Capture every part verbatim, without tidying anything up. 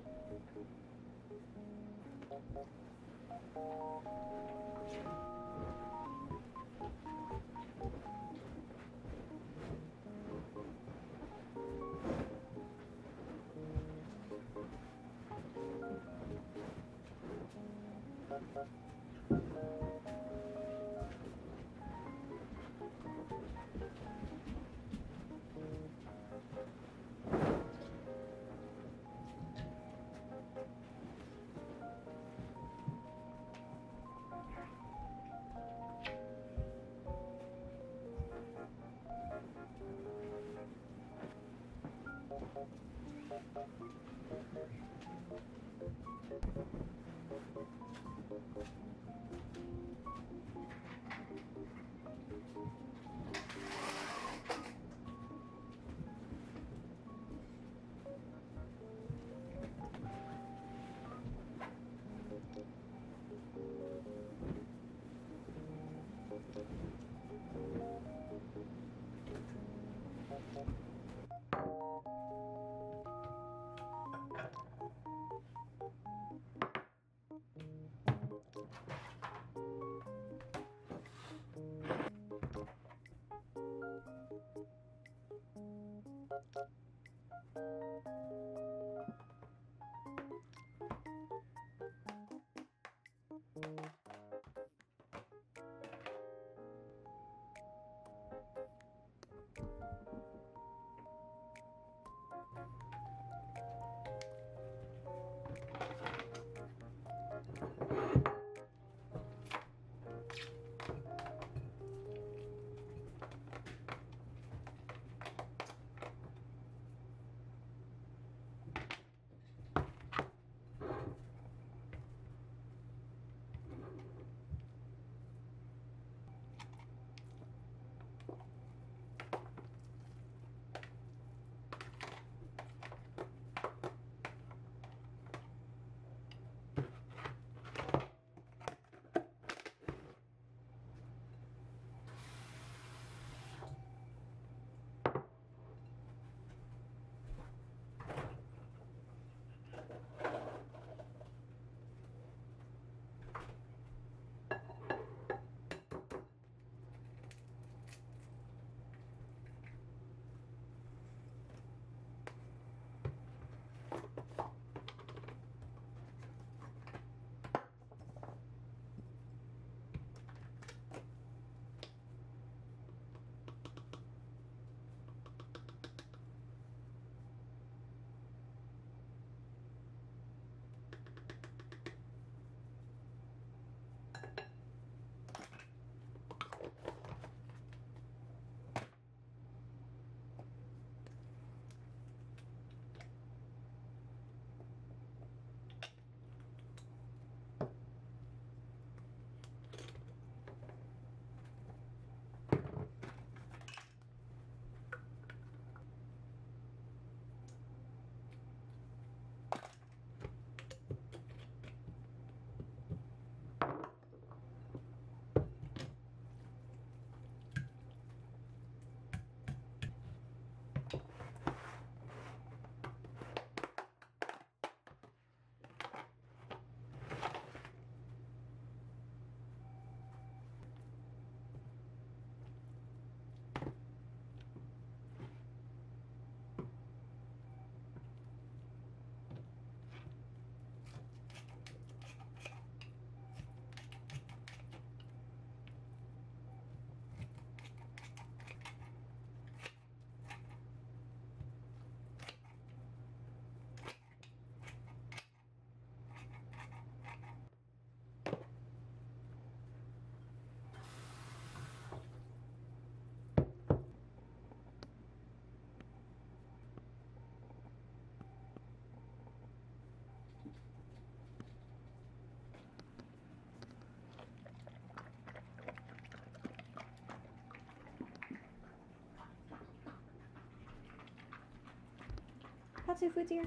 Hot food's here.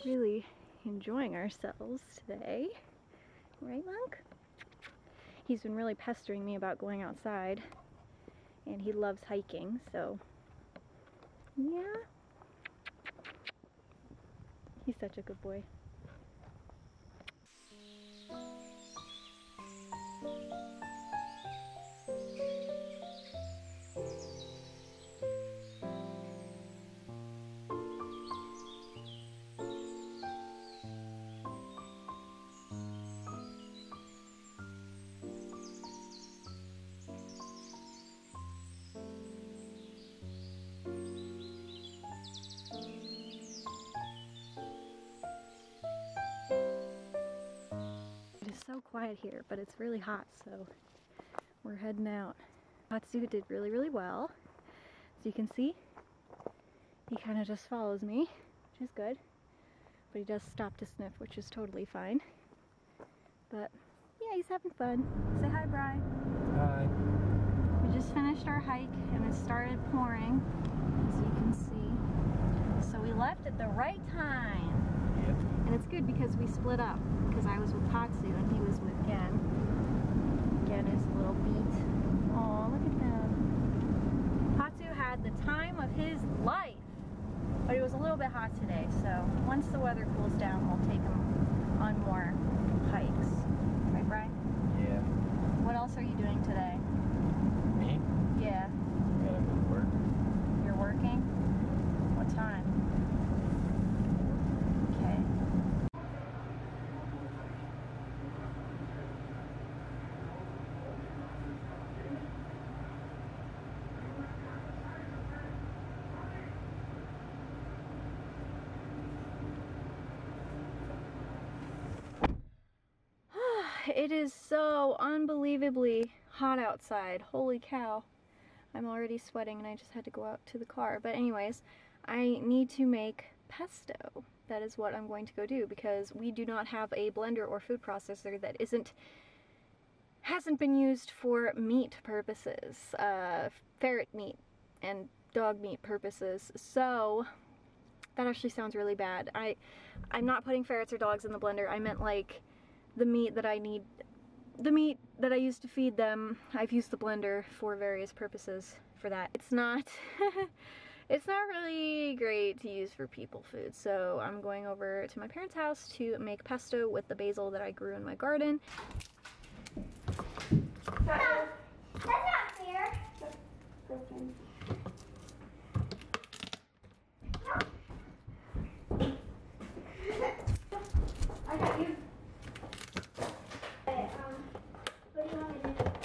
really enjoying ourselves today. Right, Monk? He's been really pestering me about going outside, and he loves hiking, so yeah. He's such a good boy. So quiet here, but it's really hot, so we're heading out. Patsu did really, really well. As you can see, he kind of just follows me, which is good. But he does stop to sniff, which is totally fine. But yeah, he's having fun. Say hi, Bri. Hi. We just finished our hike and it started pouring, as you can see. So we left at the right time. Yep. And it's good because we split up, because I was with Patsu and he was with Gen. Gen is a little beat. Aw, look at them. Patsu had the time of his life, but it was a little bit hot today, so once the weather cools down, we'll take him on more hikes. Right, Brian? Yeah. What else are you doing today? Me? Yeah. Gotta go to work. You're working? What time? Okay. It is so unbelievably hot outside. Holy cow. I'm already sweating and I just had to go out to the car. But anyways, I need to make pesto. That is what I'm going to go do because we do not have a blender or food processor that isn't hasn't been used for meat purposes, uh, ferret meat and dog meat purposes. So that actually sounds really bad. I I'm not putting ferrets or dogs in the blender. I meant like the meat that I need, the meat that I used to feed them. I've used the blender for various purposes for that. It's not, it's not really great to use for people food. So I'm going over to my parents' house to make pesto with the basil that I grew in my garden. No, that's not fair. I got you. Okay, um, what do you want me to do?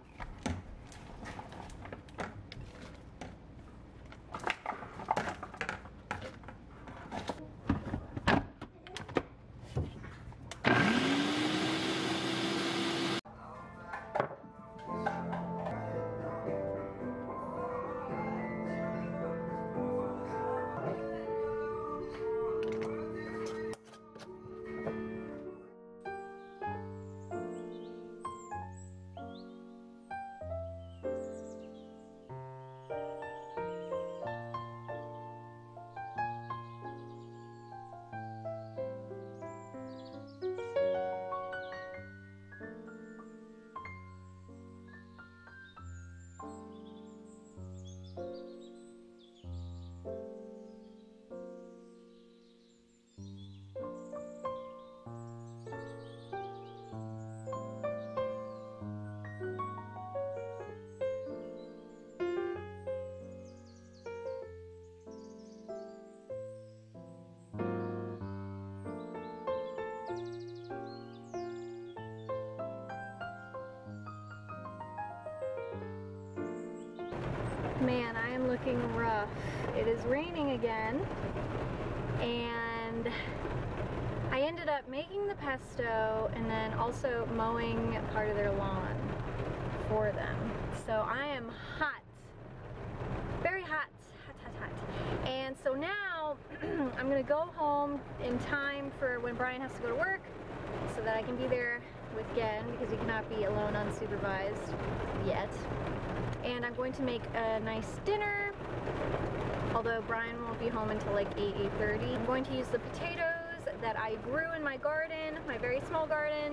Man, I am looking rough. It is raining again, and I ended up making the pesto and then also mowing part of their lawn for them. So I am hot, very hot, hot, hot, hot. And so now I'm gonna go home in time for when Brian has to go to work so that I can be there with Gen because he cannot be alone unsupervised yet. And I'm going to make a nice dinner, although Brian won't be home until like eight, eight thirty. I'm going to use the potatoes that I grew in my garden, my very small garden.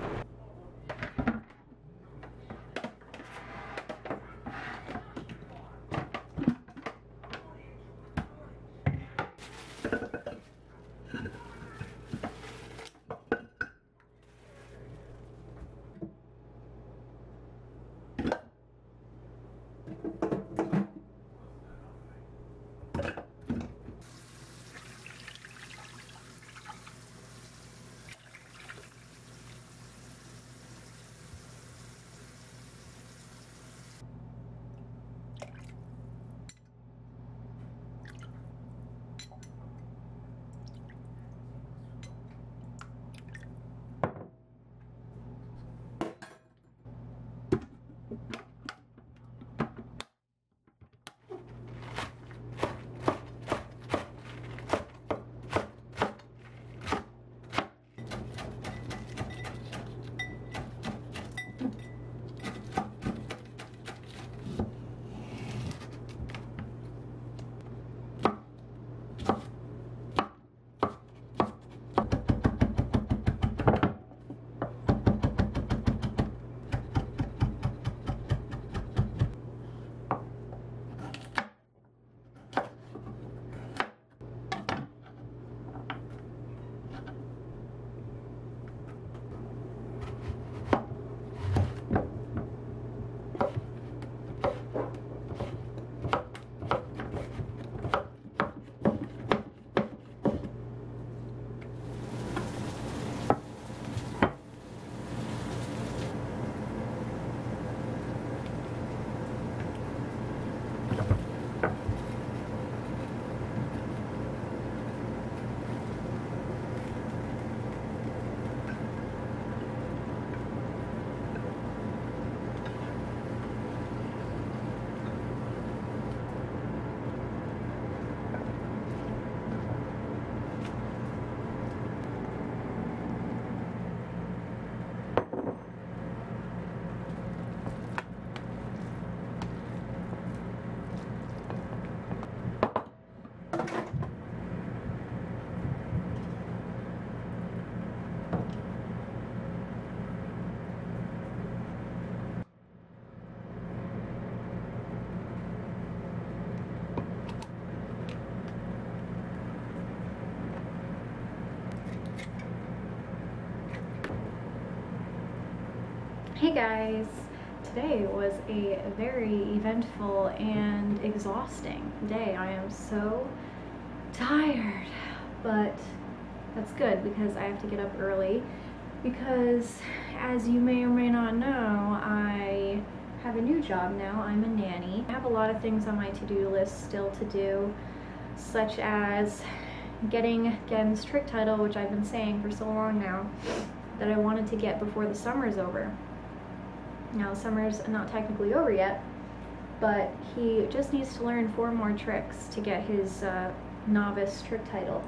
Hey guys! Today was a very eventful and exhausting day. I am so tired, but that's good because I have to get up early because, as you may or may not know, I have a new job now. I'm a nanny. I have a lot of things on my to-do list still to do, such as getting Gen's trick title, which I've been saying for so long now that I wanted to get before the summer's over. Now, summer's not technically over yet, but he just needs to learn four more tricks to get his uh, novice trick title.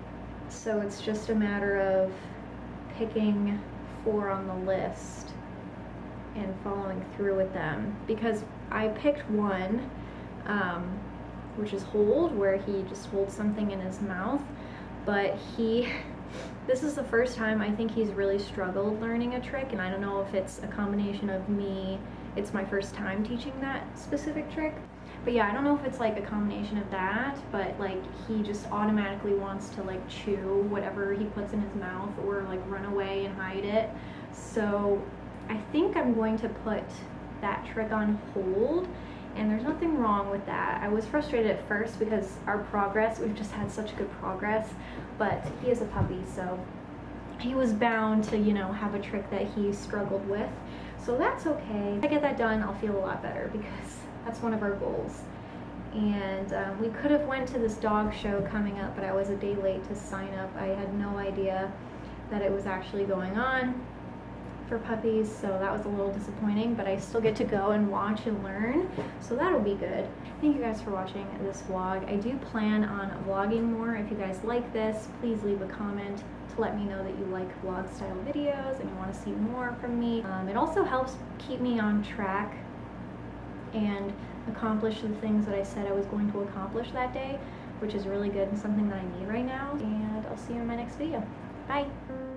So it's just a matter of picking four on the list and following through with them. Because I picked one, um, which is hold, where he just holds something in his mouth, but he this is the first time I think he's really struggled learning a trick, and I don't know if it's a combination of me, it's my first time teaching that specific trick. But yeah, I don't know if it's like a combination of that, but like he just automatically wants to like chew whatever he puts in his mouth or like run away and hide it. So I think I'm going to put that trick on hold, and there's nothing wrong with that. I was frustrated at first because our progress, we've just had such good progress, but he is a puppy, so he was bound to, you know, have a trick that he struggled with. So that's okay. If I get that done, I'll feel a lot better because that's one of our goals. And um, we could have went to this dog show coming up, but I was a day late to sign up. I had no idea that it was actually going on for puppies, so that was a little disappointing, but I still get to go and watch and learn, so that'll be good. Thank you guys for watching this vlog. I do plan on vlogging more. If you guys like this, please leave a comment to let me know that you like vlog style videos and you want to see more from me. Um, it also helps keep me on track and accomplish the things that I said I was going to accomplish that day, which is really good and something that I need right now. And I'll see you in my next video. Bye!